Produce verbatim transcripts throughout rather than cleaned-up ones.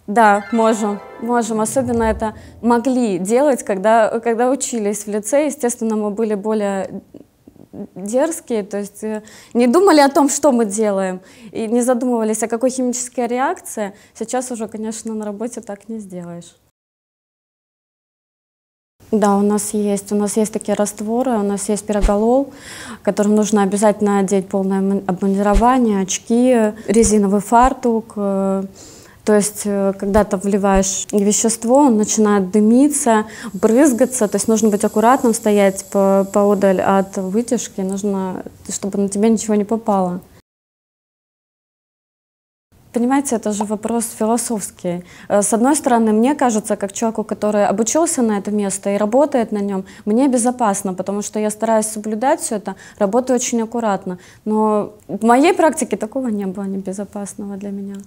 Да, можем, можем. Особенно это могли делать, когда, когда учились в лицее. Естественно, мы были более дерзкие, то есть не думали о том, что мы делаем, и не задумывались, о какой химической реакции. Сейчас уже, конечно, на работе так не сделаешь. Да, у нас есть, у нас есть такие растворы, у нас есть пироголол, которым нужно обязательно одеть полное обмундирование, очки, резиновый фартук. То есть, когда ты вливаешь вещество, он начинает дымиться, брызгаться, то есть нужно быть аккуратным, стоять по, поодаль от вытяжки, нужно, чтобы на тебя ничего не попало. Понимаете, это же вопрос философский. С одной стороны, мне кажется, как человеку, который обучился на это место и работает на нем, мне безопасно, потому что я стараюсь соблюдать все это, работаю очень аккуратно. Но в моей практике такого не было небезопасного для меня.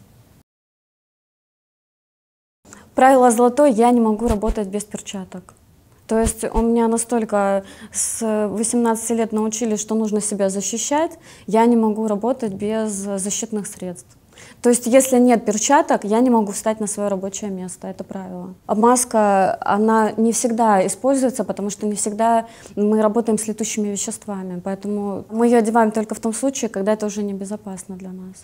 Правило золотое: я не могу работать без перчаток. То есть у меня настолько с восемнадцати лет научились, что нужно себя защищать, я не могу работать без защитных средств. То есть если нет перчаток, я не могу встать на свое рабочее место, это правило. А маска, она не всегда используется, потому что не всегда мы работаем с летучими веществами, поэтому мы ее одеваем только в том случае, когда это уже небезопасно для нас.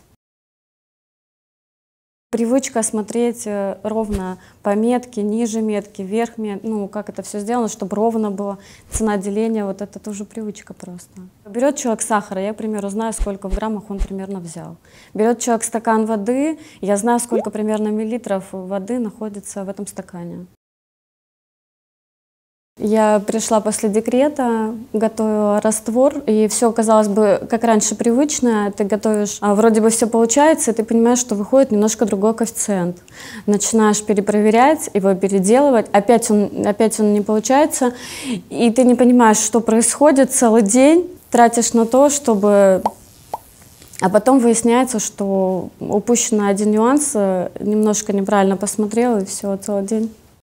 Привычка смотреть ровно по метке, ниже метки, вверх метки, ну, как это все сделано, чтобы ровно было, цена деления, вот это тоже привычка просто. Берет человек сахара, я, к примеру, знаю, сколько в граммах он примерно взял. Берет человек стакан воды, я знаю, сколько примерно миллилитров воды находится в этом стакане. Я пришла после декрета, готовила раствор, и все, казалось бы, как раньше, привычное. Ты готовишь, а вроде бы все получается, и ты понимаешь, что выходит немножко другой коэффициент. Начинаешь перепроверять, его переделывать, опять он, опять он не получается, и ты не понимаешь, что происходит целый день, тратишь на то, чтобы... А потом выясняется, что упущенный один нюанс, немножко неправильно посмотрел, и все, целый день.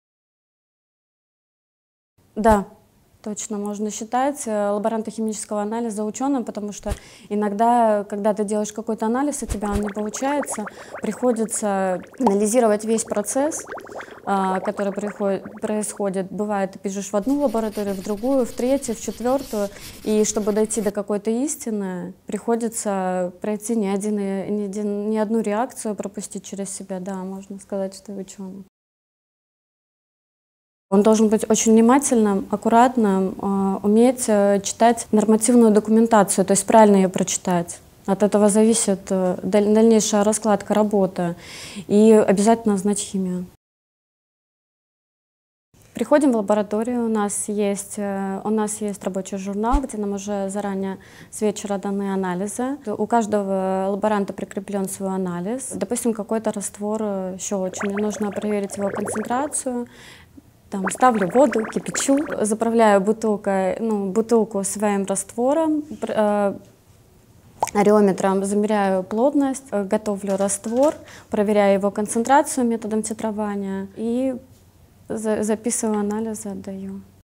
Да, точно можно считать лаборанта химического анализа ученым, потому что иногда, когда ты делаешь какой-то анализ, у тебя он не получается, приходится анализировать весь процесс, который происходит. Бывает, ты пишешь в одну лабораторию, в другую, в третью, в четвертую, и чтобы дойти до какой-то истины, приходится пройти не, один, не, один, не одну реакцию, пропустить через себя. Да, можно сказать, что ты ученый. Он должен быть очень внимательным, аккуратным, э, уметь э, читать нормативную документацию, то есть правильно ее прочитать. От этого зависит э, даль дальнейшая раскладка работы. И обязательно знать химию. Приходим в лабораторию, у нас есть, э, у нас есть рабочий журнал, где нам уже заранее с вечера даны анализы. У каждого лаборанта прикреплен свой анализ. Допустим, какой-то раствор щелочи, мне нужно проверить его концентрацию. Там, ставлю воду, кипячу, заправляю бутылкой, ну, бутылку своим раствором, э, ареометром замеряю плотность, э, готовлю раствор, проверяю его концентрацию методом титрования и за записываю анализы, отдаю.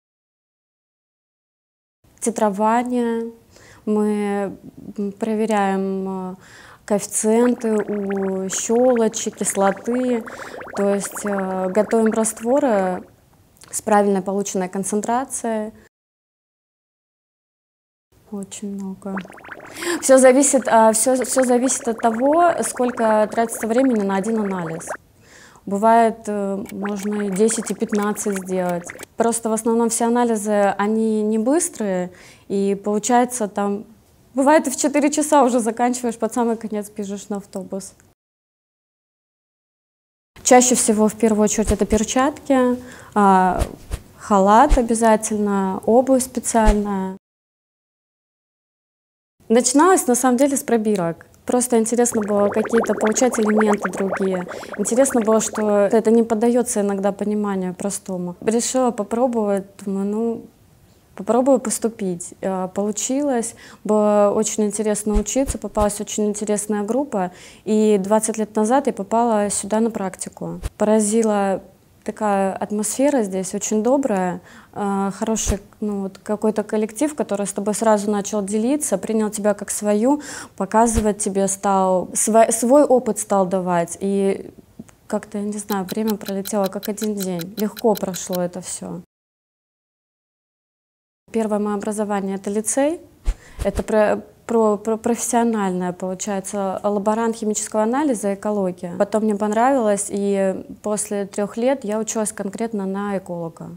Титрование. Мы проверяем коэффициенты у щелочи, кислоты, то есть э, готовим растворы с правильно полученной концентрацией. Очень много. Все зависит, все, все зависит от того, сколько тратится времени на один анализ. Бывает, можно и десять, и пятнадцать сделать. Просто в основном все анализы, они не быстрые, и получается там... Бывает, и в четыре часа уже заканчиваешь, под самый конец бежишь на автобус. Чаще всего, в первую очередь, это перчатки, халат обязательно, обувь специальная. Начиналось, на самом деле, с пробирок. Просто интересно было какие-то получать элементы другие. Интересно было, что это не поддается иногда пониманию простому. Решила попробовать, думаю, ну, попробую поступить. Получилось, было очень интересно учиться, попалась очень интересная группа, и двадцать лет назад я попала сюда на практику. Поразила такая атмосфера здесь, очень добрая, хороший, ну, вот какой-то коллектив, который с тобой сразу начал делиться, принял тебя как свою, показывать тебе стал, свой, свой опыт стал давать. И Как-то, я не знаю, время пролетело как один день. Легко прошло это все. Первое мое образование — это лицей. Это про, про, про профессиональное, получается, лаборант химического анализа, экология. Потом мне понравилось, и после трех лет я училась конкретно на эколога.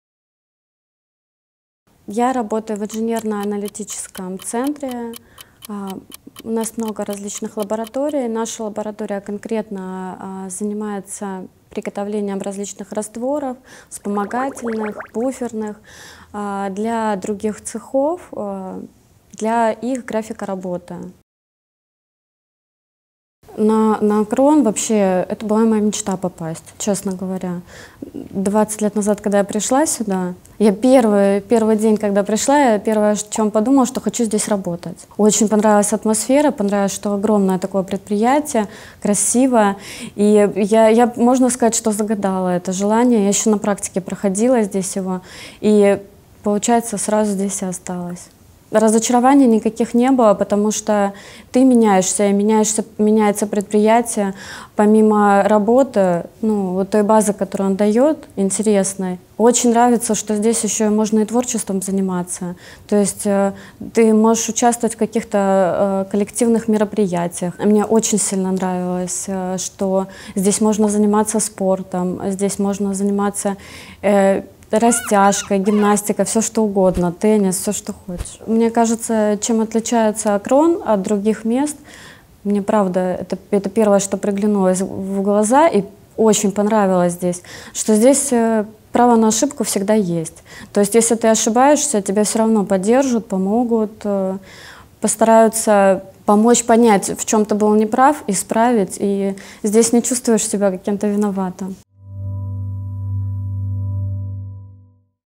Я работаю в инженерно-аналитическом центре. У нас много различных лабораторий. Наша лаборатория конкретно занимается приготовлением различных растворов, вспомогательных, буферных, для других цехов, для их графика работы. На, на Акрон вообще это была моя мечта попасть, честно говоря. двадцать лет назад, когда я пришла сюда, я первый, первый день, когда пришла, я первое, о чем подумала, что хочу здесь работать. Очень понравилась атмосфера, понравилось, что огромное такое предприятие, красивое. И я, я, можно сказать, что загадала это желание. Я еще на практике проходила здесь его, и, получается, сразу здесь и осталась. Разочарований никаких не было, потому что ты меняешься, и меняешься, меняется предприятие. Помимо работы, ну, вот той базы, которую он дает, интересной, очень нравится, что здесь еще можно и творчеством заниматься. То есть э, ты можешь участвовать в каких-то э, коллективных мероприятиях. Мне очень сильно нравилось, э, что здесь можно заниматься спортом, здесь можно заниматься э, растяжка, гимнастика, все что угодно, теннис, все что хочешь. Мне кажется, чем отличается Акрон от других мест, мне правда, это, это первое, что приглянулось в глаза и очень понравилось здесь, что здесь право на ошибку всегда есть. То есть если ты ошибаешься, тебя все равно поддержат, помогут, постараются помочь понять, в чем ты был неправ, исправить, и здесь не чувствуешь себя каким-то виноватым.